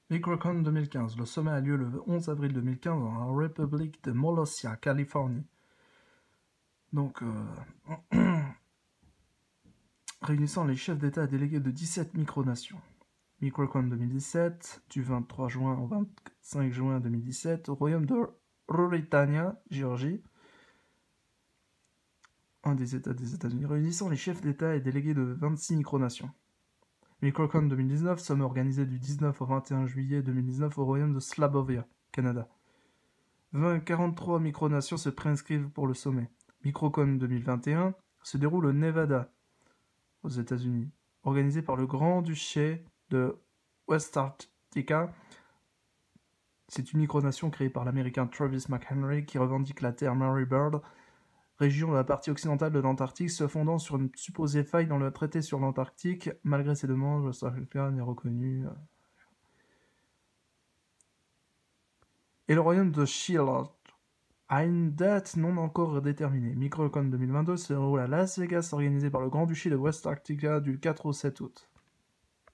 Microcon 2015. Le sommet a lieu le 11 avril 2015 dans la République de Molossia, Californie. Donc, réunissant les chefs d'État et délégués de 17 micronations. Microcon 2017, du 23 juin au 25 juin 2017, au royaume de Ruritania, Géorgie, un des États des États-Unis, réunissant les chefs d'État et délégués de 26 micronations. Microcon 2019, sommet organisé du 19 au 21 juillet 2019 au royaume de Slabovia, Canada. 43 micronations se préinscrivent pour le sommet. Microcon 2021 se déroule au Nevada, aux États-Unis, organisé par le Grand-Duché de West Arctica. C'est une micronation créée par l'Américain Travis McHenry qui revendique la terre Mary Bird, région de la partie occidentale de l'Antarctique, se fondant sur une supposée faille dans le traité sur l'Antarctique. Malgré ses demandes, West Arctica n'est reconnu. Et le royaume de Shield, à une date non encore déterminée. Microcon 2022 se déroule à Las Vegas, organisé par le Grand-Duché de West Arctica du 4 au 7 août.